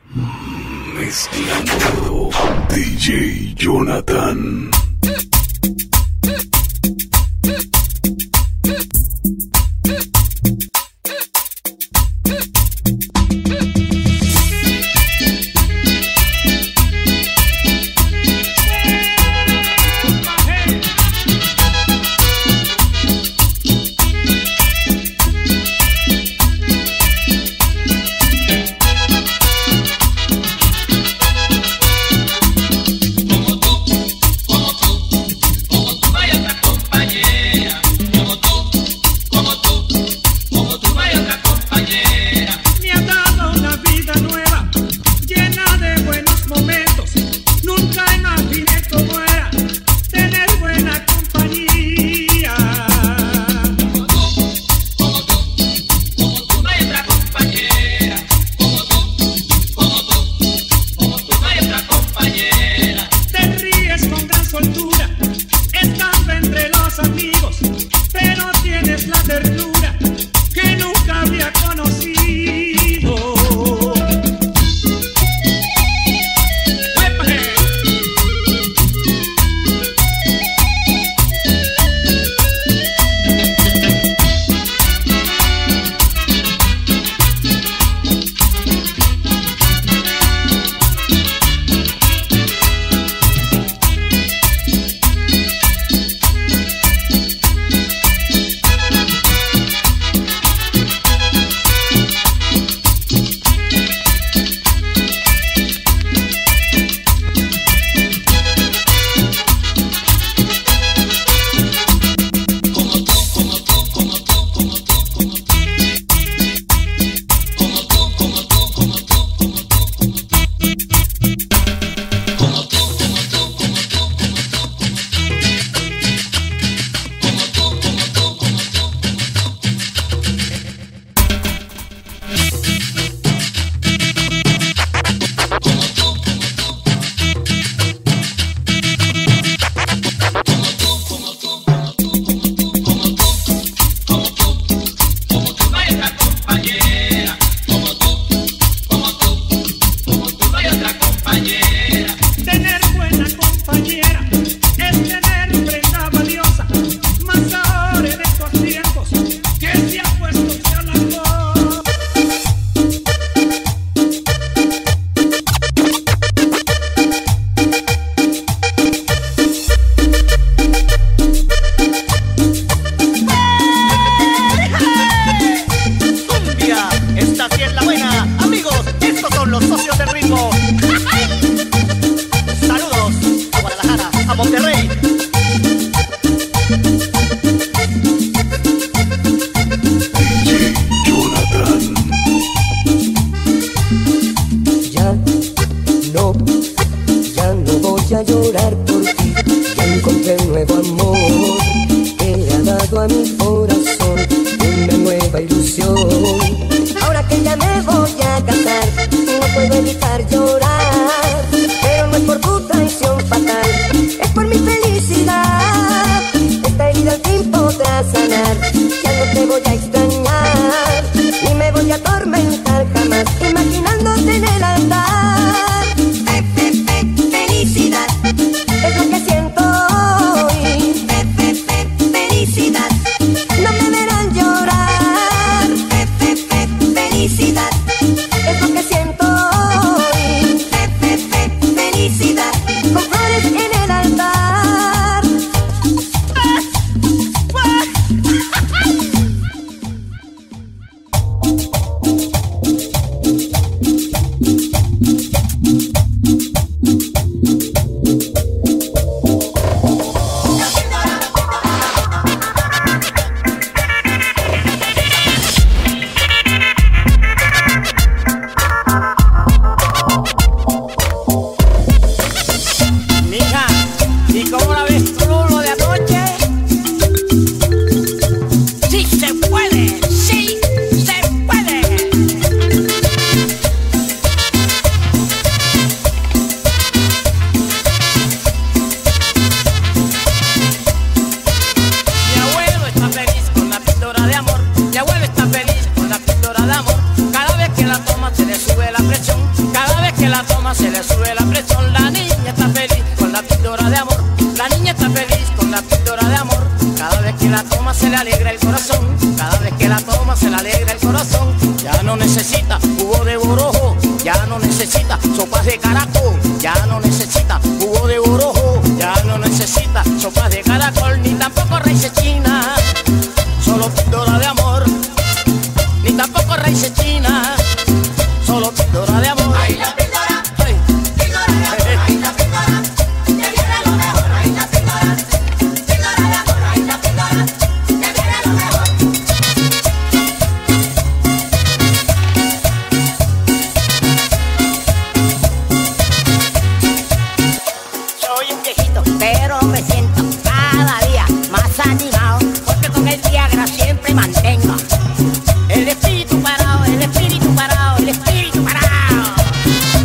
Mezclando DJ Jonathan. toma se le sube la presión. La niña está feliz con la píldora de amor. La niña está feliz con la píldora de amor. Cada vez que la toma se le alegra el corazón. Cada vez que la toma se le alegra el corazón. Ya no necesita jugo de borojo, ya no necesita sopas de caracol, ya no necesita jugo de borojo, ya no necesita sopas de caracol, ni tampoco raíces chinas, solo píldora de amor, ni tampoco raíces chinas, solo píldora de amor. Ahí la píldora, píldora de amor, ahí la píldora, que viene lo mejor, ahí la píldora, píldora de amor, ahí la píldora, que viene lo mejor. Soy un viejito, pero me siento cada día más animado, porque con el Viagra siempre mantengo el espíritu parado, el espíritu parado, el espíritu parado.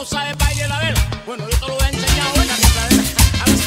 sabes bailar la vela. Bueno, yo te lo voy a enseñar hoy en la quebradera. A ver.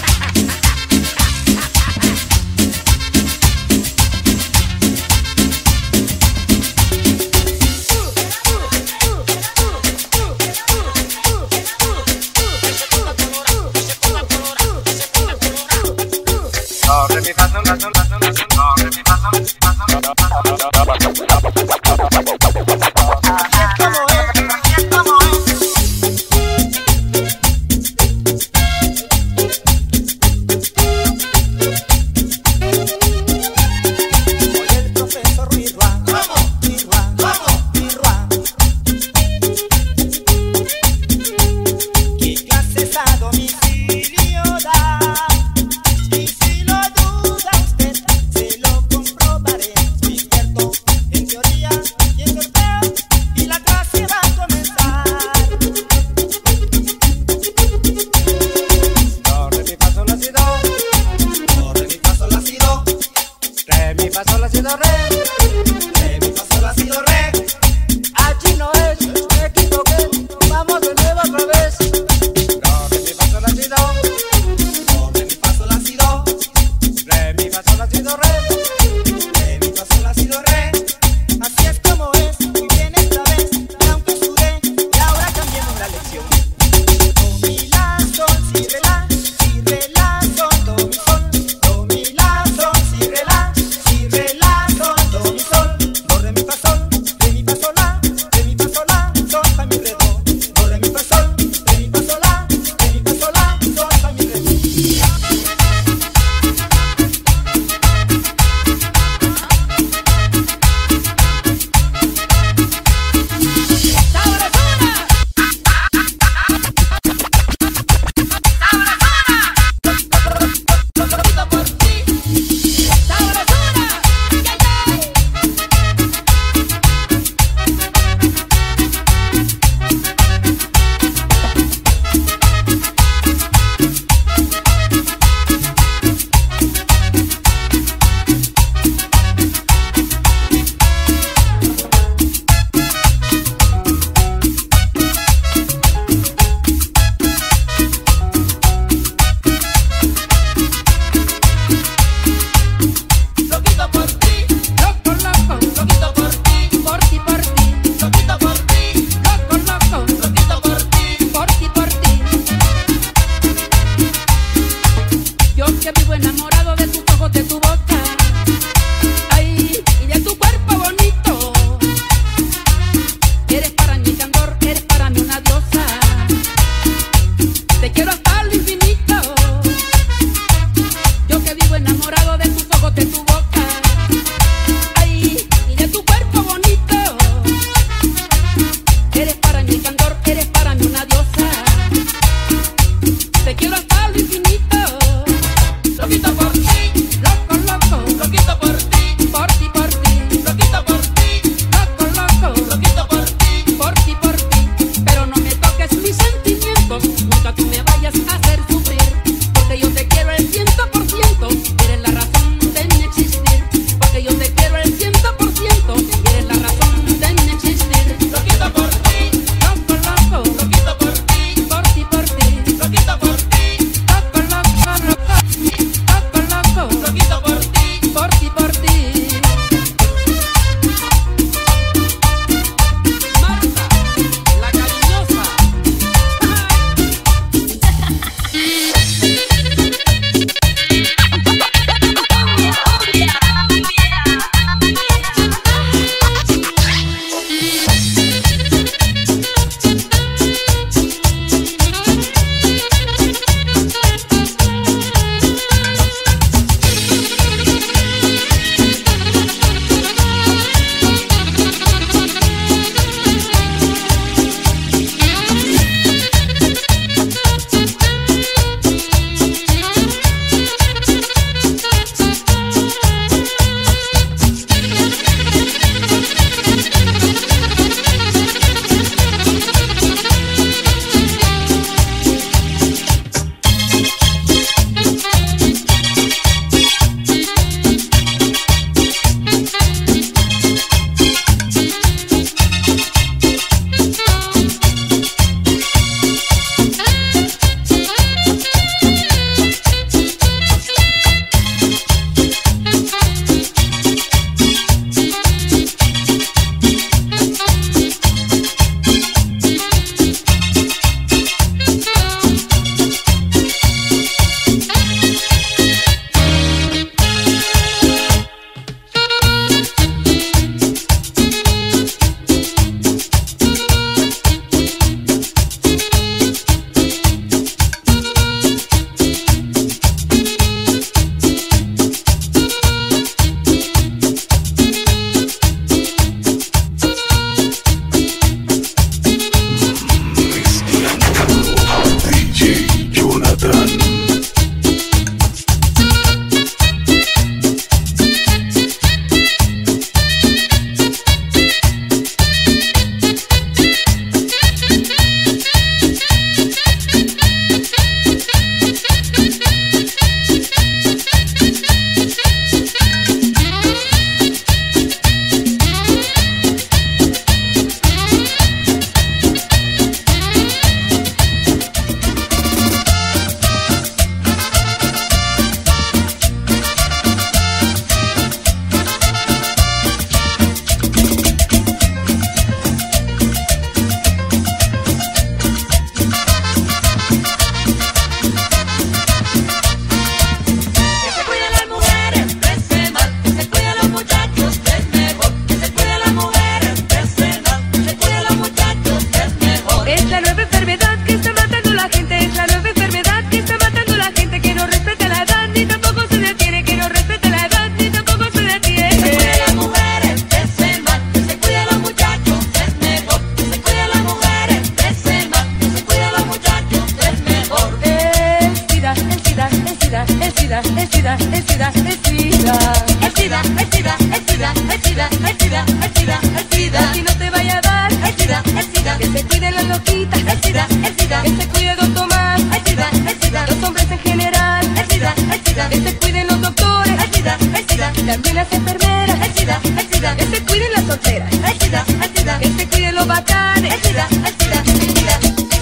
el SIDA, el SIDA, el SIDA, el SIDA, el SIDA. Y no te vaya a dar El SIDA, el SIDA, que se cuiden las loquitas, el SIDA, el SIDA, que se cuide Don Tomás, el SIDA, el SIDA, los hombres en general, el SIDA, el SIDA, que se cuiden los doctores, el SIDA, el SIDA, y también las enfermeras, el SIDA, el SIDA, que se cuiden las solteras, el SIDA, el SIDA, que se cuiden los bacanes, el SIDA, el SIDA, el SIDA.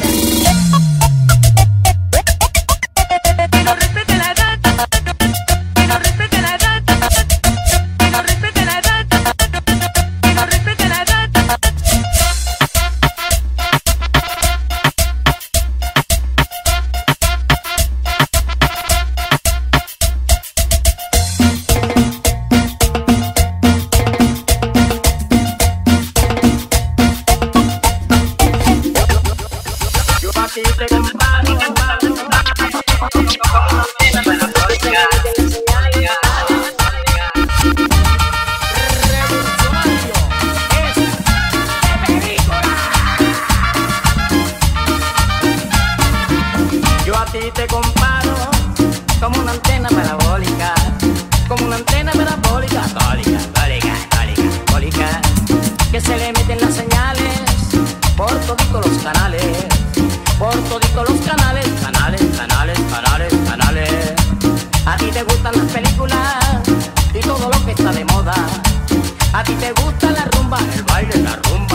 que no respeten la edad, que no respeten la edad, que no respeten la edad, que no respeten la edad. Yo a ti te comparo como una antena parabólica, como una antena parabólica, bólica, que se le meten las señales por toditos los canales, por toditos los canales. A ti te gustan las películas y todo lo que está de moda. A ti te gusta la rumba, el baile, la rumba.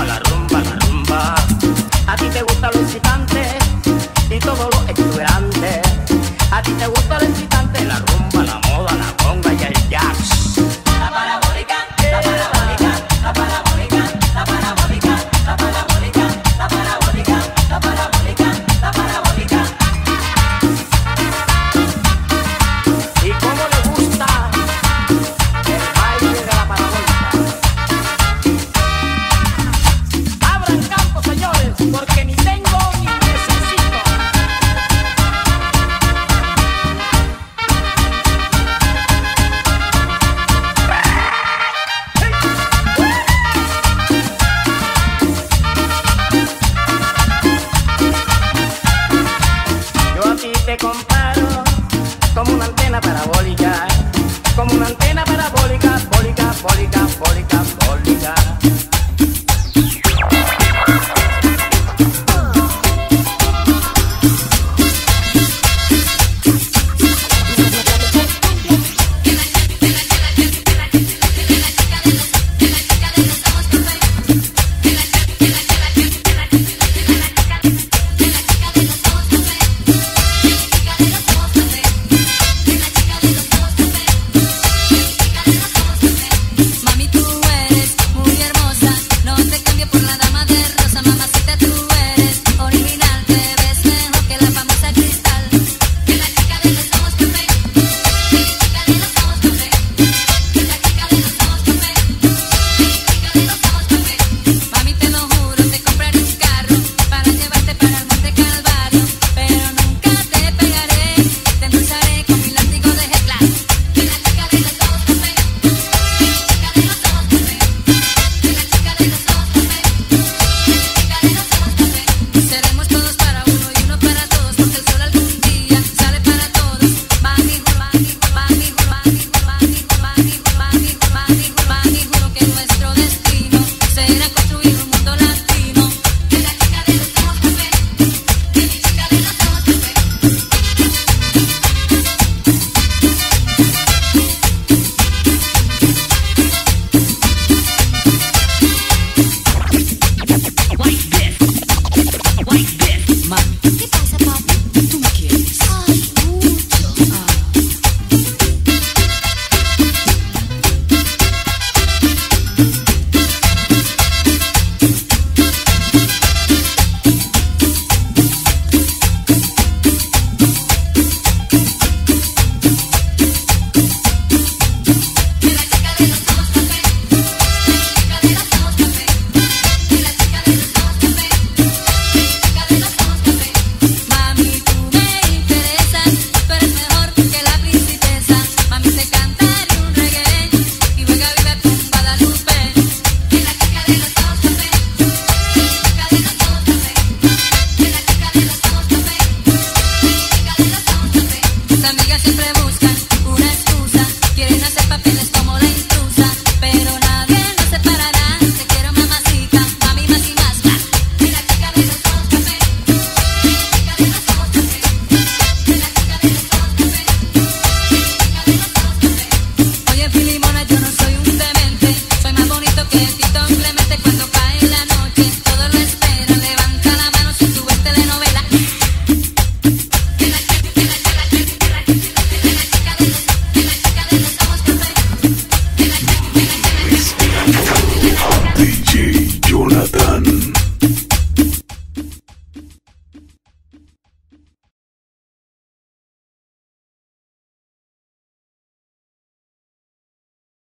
A ti te gusta lo excitante y todo lo exuberante. A ti te gusta lo excitante